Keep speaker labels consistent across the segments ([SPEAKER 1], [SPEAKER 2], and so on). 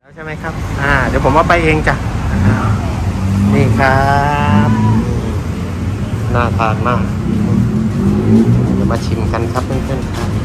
[SPEAKER 1] ใช่ไหมครับเดี๋ยวผมว่าไปเองจ้ะนี่ครับน่าทานมากเดี๋ยวมาชิมกันครับเพื่อนๆครับ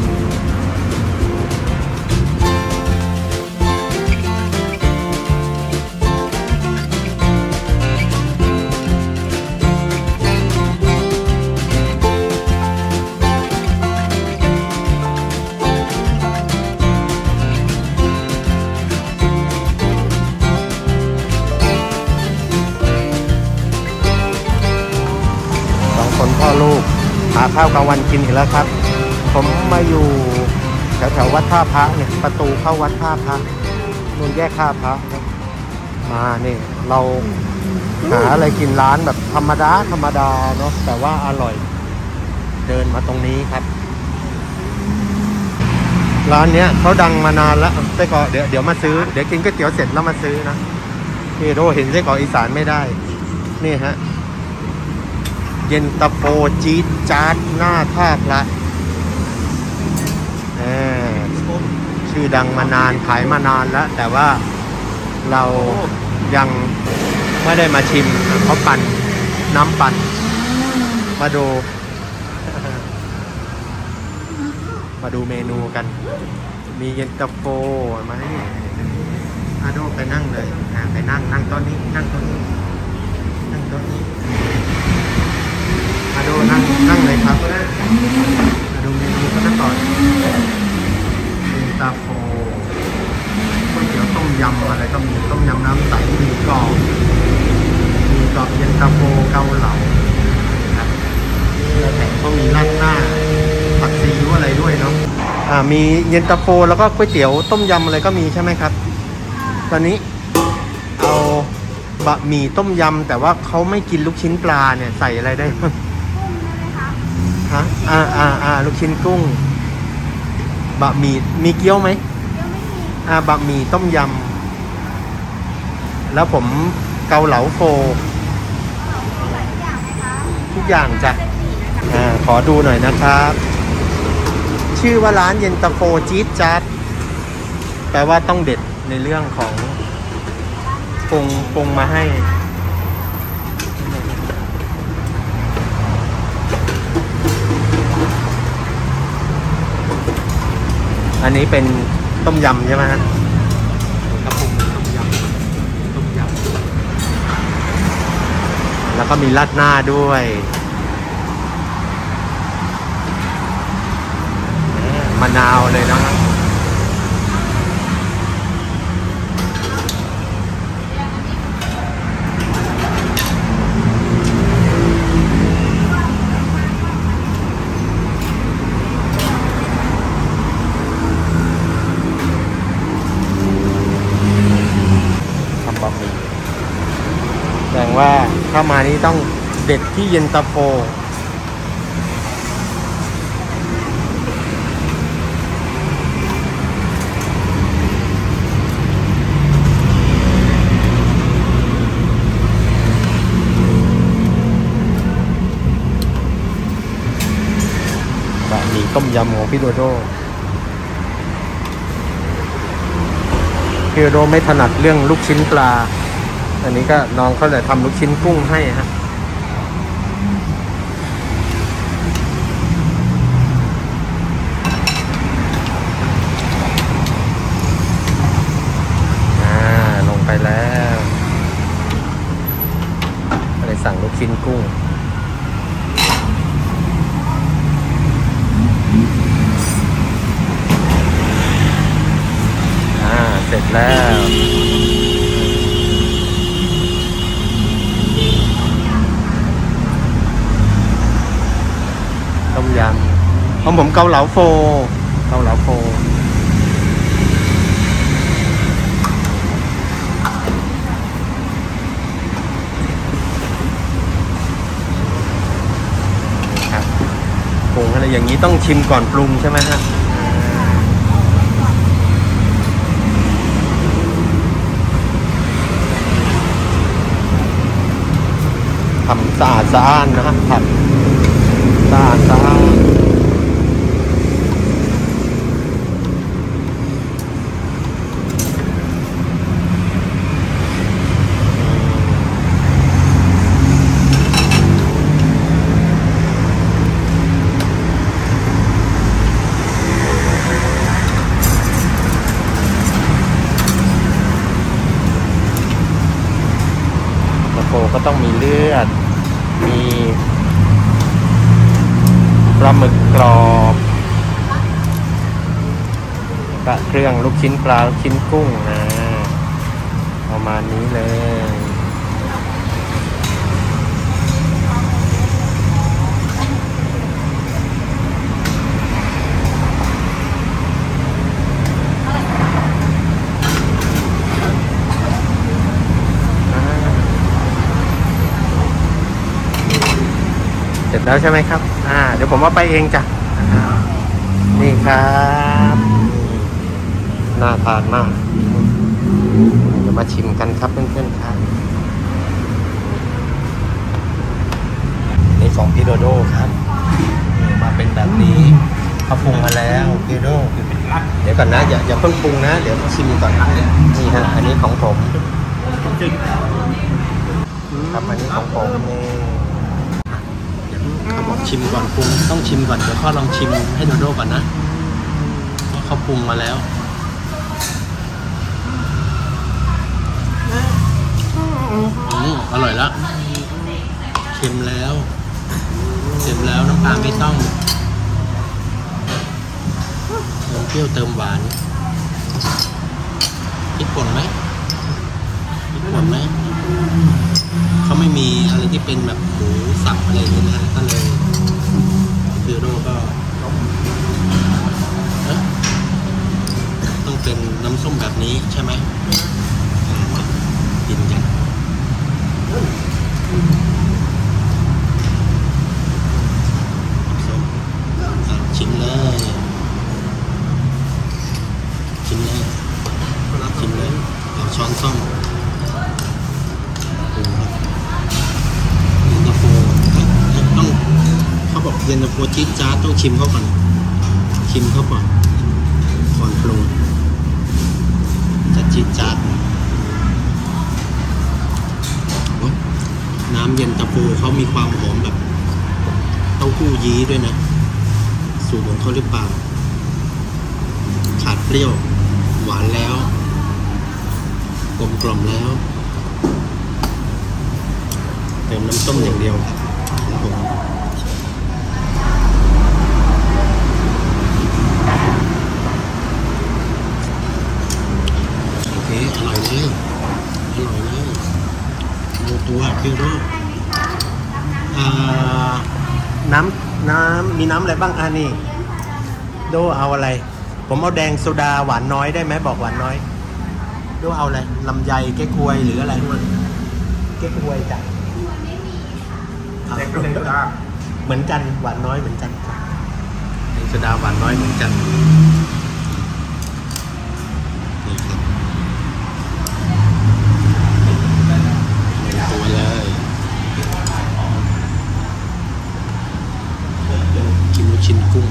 [SPEAKER 1] พ่อลูกหาข้าวกลางวันกินอีกแล้วครับผมมาอยู่แถววัดท่าพระเนี่ยประตูเข้าวัดท่าพระนู่นแยกท่าพระมานี่เราหาอะไรกินร้านแบบธรรมดาเนาะแต่ว่าอร่อยเดินมาตรงนี้ครับร้านเนี้ยเขาดังมานานแล้วไส้กรอกเดี๋ยวมาซื้อเดี๋ยวกินก๋วยเตี๋ยวเสร็จแล้วมาซื้อนะพี่โรเห็นไส้กรอกอีสานไม่ได้นี่ฮะเย็นตาโฟจี๊ดจ๊าดหน้าท่าพระชื่อดังมานานขายมานานแล้วแต่ว่าเรายังไม่ได้มาชิมเขาปั่นน้ำปั่นมาดูเมนูกันมีเย็นตาโฟไหมอาโดไปนั่งเลยไปนั่งโต๊ะนี้นั่งโต๊ะนี้มาดูนั่งเลยครับมาดูเมนูกันก่อนเย็นตาโฟก๋วยเตี๋ยวต้มยำอะไรก็มีต้มยำน้ำใสมีกรอบเย็นตาโฟเกาเหลาครับแล้วแถมก็มีราดหน้าผัดซีอิ๊วอะไรด้วยเนาะมีเย็นตาโฟแล้วก็ก๋วยเตี๋ยวต้มยำอะไรก็มีใช่ไหมครับตอนนี้เอาบะหมี่ต้มยำแต่ว่าเขาไม่กินลูกชิ้นปลาเนี่ยใส่อะไรได้บ้างฮะลูกชิ้นกุ้งบะหมี่มีเกี๊ยวไหมบะหมี่ต้มยำแล้วผมเกาเหลาโฟทุกอย่างจ้ะขอดูหน่อยนะครับชื่อว่าร้านเย็นตาโฟจี๊ดจ๊าดแปลว่าต้องเด็ดในเรื่องของปรุงมาให้อันนี้เป็นต้มยำใช่ไหมฮะกระปุกต้มยำแล้วก็มีราดหน้าด้วยมะนาวเลยนะครับแสดงว่าถ้ามานี้ต้องเด็ดที่เย็นตาโฟบะหมี่ต้มยำของพี่โดโดพี่โดโดไม่ถนัดเรื่องลูกชิ้นปลาอันนี้ก็น้องเขาเลยทำลูกชิ้นกุ้งให้ฮะลงไปแล้วก็เลยสั่งลูกชิ้นกุ้งเสร็จแล้วต้มยำของผมเกาเหลาโฟครับปรุงอะไรอย่างนี้ต้องชิมก่อนปรุงใช่ไหมฮะทำสะอาดนะฮะผัดสะอาดก็ต้องมีเลือดมีปลาหมึกกรอบกับเครื่องลูกชิ้นปลาลูกชิ้นกุ้งนะประมาณนี้เลยเสร็จแล้วใช่ไหมครับเดี๋ยวผมเอาไปเองจ้ะนี่ครับน่าทานมากเดี๋ยวมาชิมกันครับเพื่อนๆครับนี่ของพี่โดโดครับมาเป็นแบบนี้เขาปรุงมาแล้วพี่โดเดี๋ยวก่อนนะอย่าเพิ่งปรุงนะเดี๋ยวชิมก่อนนี่ฮะอันนี้ของผมครับอันนี้ของผมนี่เขาบอกชิมก่อนปรุงต้องชิมก่อนเดี๋ยวพ่อลองชิมให้โดโดก่อนนะเพราะเขาปรุงมาแล้วอร่อยละเค็มแล้วน้ำปลาไม่ต้องเติมเปรี้ยวเติมหวานพริกป่นไหมเขาไม่มีอะไรที่เป็นแบบหมูสับอะไรอย่างนี้นะก็เลยคือโดก็ต้องเป็นน้ำส้มแบบนี้ใช่ไหมกินกันชิมเลยเอาช้อนส้อมเย็นตาโฟต้องเขาบอกเย็นตาโฟจี๊ดจ๊าดต้องชิมเขาก่อนก่อนปรุงจะจี๊ดจ๊าดน้ำเย็นตาโฟเขามีความหอมแบบเต้าหู้ยี้ด้วยนะสูตรของเขาหรือเปล่าขาดเปรี้ยวหวานแล้วกลมกล่อมแล้วเติมน้ำส้มอย่างเดียวครับผมโอเคอร่อยเลยดูตัวพี่โดน้ำมีน้ำอะไรบ้างนี่โดเอาอะไรผมเอาแดงโซดาหวานน้อยได้ไหมบอกหวานน้อยโดเอาอะไรลำไยเก๊กฮวยหรืออะไรเก๊กฮวยจ้ะแดงโซดาเหมือนกันหวานน้อยเหมือนกันแดงโซดาหวานน้อยเหมือนกันนี่ครับตัวเลยกินลูกชิ้นกุ้ง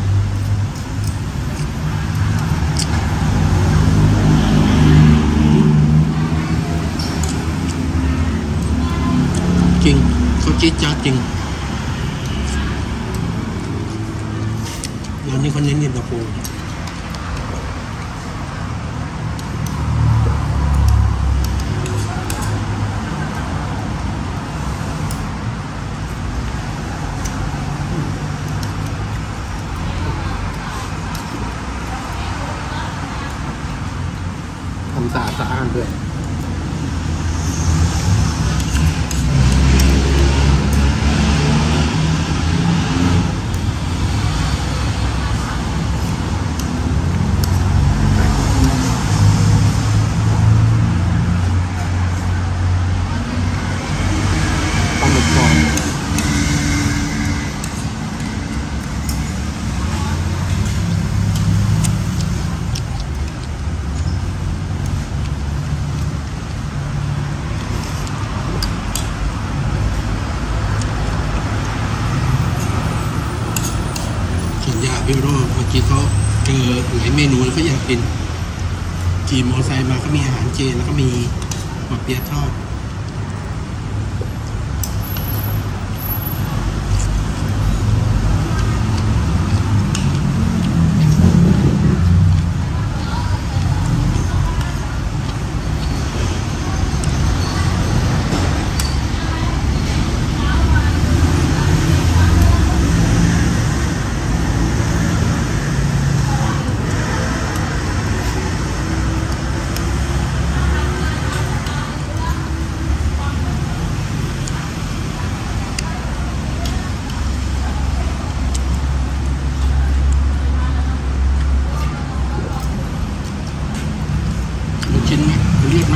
[SPEAKER 1] จริงเขาจี๊ดจ๊าดจริงร้านนี้เขาเน้นเย็นตาโฟทำสะอาดด้วยพี่โรเมื่อกี้เขาเจอหลายเมนูแล้วเขาอยากกินขี่มอเตอร์ไซค์มาก็มีอาหารเจแล้วก็มีปอเปี๊ยะทอด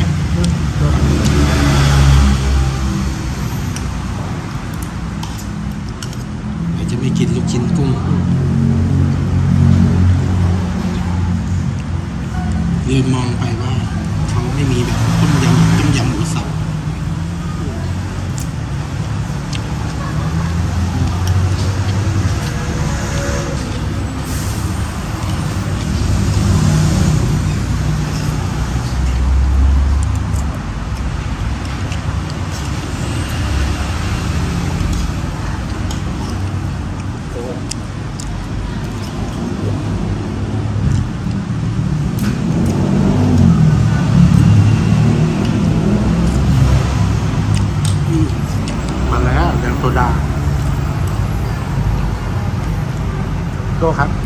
[SPEAKER 2] เราจะไม่กินลูกชิ้นกุ้งลืมมองไปว่าเขาไม่มีแบบต้มยำหมูสับ
[SPEAKER 1] มาแล้วเดี๋ยวโซดาโก้ครับ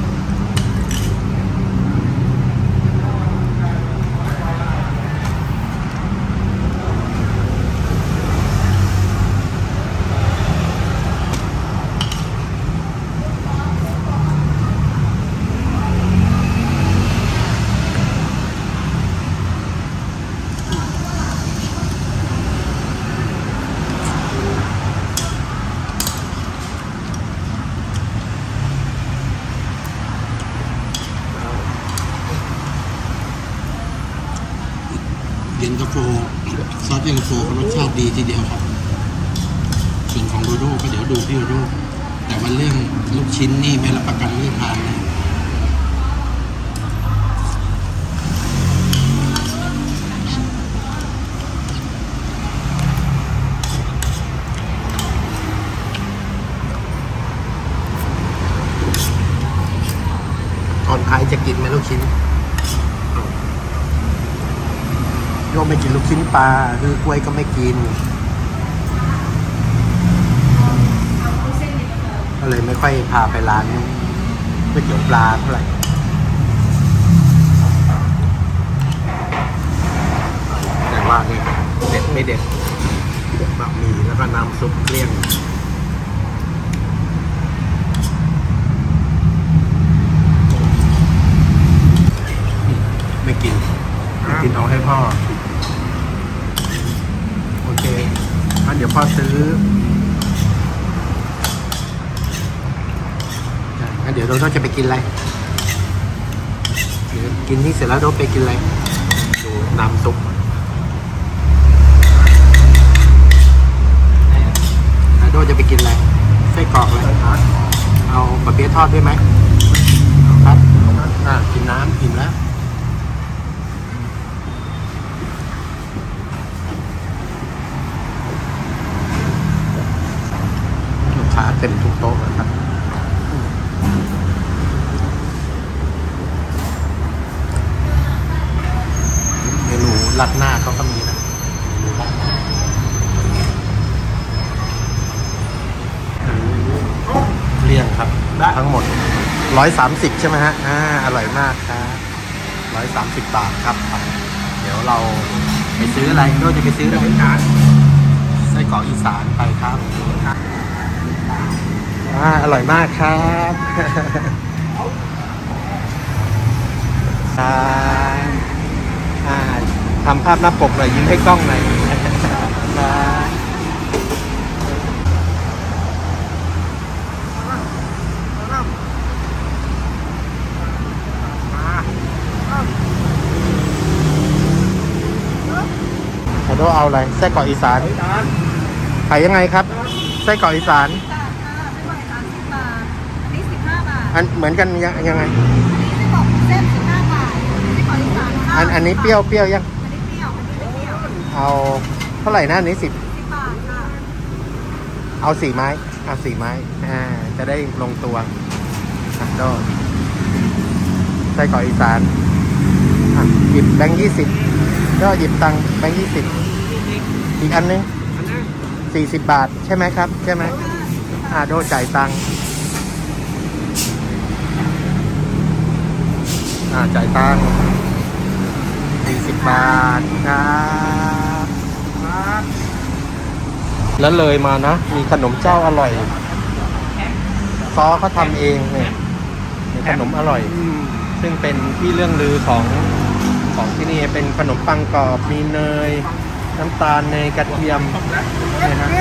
[SPEAKER 2] เย็นตาโฟซอสเย็นตาโฟเขารสชาติดีทีเดียวครับส่วนของโดโด้ก็เดี๋ยวดูพี่โดโด้แต่ว่าเรื่องลูกชิ้นนี่ไม่รับประกันเรื่องทานนะ
[SPEAKER 1] ก่อนใครจะกินไหมลูกชิ้นโยมไม่กินลูกชิ้นปลาคือกล้วยก็ไม่กินก็เลยไม่ค่อยพาไปร้านก๋วยเตี๋ยวปลาเท่าไหร่แต่ว่านี่เด็ดไม่เด็ดบะหมี่แล้วก็น้ำซุปเกลี้ยงไม่กินเอาให้พ่อโอเคงั้นเดี๋ยวพ่อซื้องั้นเดี๋ยวเราจะไปกินอะไรเดี๋ยวกินนี่เสร็จแล้วเราไปกินอะไรดูน้ำซุปโดจะไปกินอะไรไส้กรอกอะไรเอาบะเปี๊ยะทอดด้วยไหมครับกินน้ำอิ่มแล้วเต็มทุกโต๊ะนะครับเมนูรัดหน้าเขาก็มีนะเมนูรัดหน้าเลี่ยงครับทั้งหมด130ใช่ไหมฮะอร่อยมากครับ130 บาทครับเดี๋ยวเราไปซื้ออะไรเราจะไปซื้ออะไรไส้กรอกอีสานไปครับอร่อยมากครับทำภาพหน้าปกหน่อยยิ้มให้กล้องหน่อยขอโทษเอาอะไรไส้กรอกอีสานขายยังไงครับไส้กรอกอีสานอันเหมือนกันยังไงอันนี้เปรี้ยวยังเอาเท่าไหร่นะอันนี้10 บาทค่ะเอา4 ไม้จะได้ลงตัวก็ไส้กรอกอีสานหยิบแบงค์20ก็หยิบตังค์แบงค์20อีกอันนึง40 บาทใช่ไหมครับใช่ไหมโดจ่ายตังค์จ่ายตังค์40 บาทครับแล้วเลยมานะมีขนมเจ้าอร่อยซอเขาทำเองเนี่ยขนมอร่อยซึ่งเป็นที่เรื่องลือของของที่นี่เป็นขนมปังกรอบมีเนยน้ำตาลเนยกระเทียมเนี่ยฮะ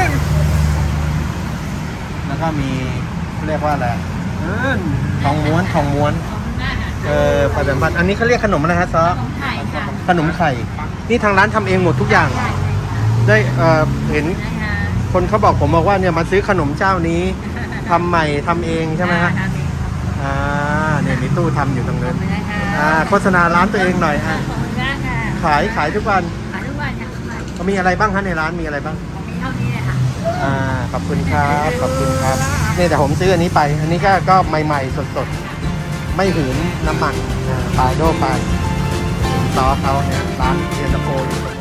[SPEAKER 1] แล้วก็มีเรียกว่าอะไรทองม้วนผสมพันธุ์อันนี้เขาเรียกขนมอะไรฮะซอ
[SPEAKER 3] ไข่ค่ะ
[SPEAKER 1] ขนมไข่นี่ทางร้านทำเองหมดทุกอย่างได้เห็นคนเขาบอกผมบอกว่าเนี่ยมาซื้อขนมเจ้านี้ทำใหม่ทำเองใช่ไหมฮะเนี่ยมีตู้ทำอยู่ตรงนั้นโฆษณาร้านตัวเองหน่อยฮะขายทุกวัน
[SPEAKER 3] ขายทุกวันค่ะ
[SPEAKER 1] มีอะไรบ้างฮะในร้านมีอะไรบ้าง
[SPEAKER 3] มีเท่านี้เลยค่ะ
[SPEAKER 1] ขอบคุณครับขอบคุณครับเนี่ยแต่ผมซื้ออันนี้ไปอันนี้ก็ใหม่ๆสดๆไม่หืนน้ำมันปลายโดไปซอสเขาเนี่ยร้านเย็นตาโฟอยู่ตรง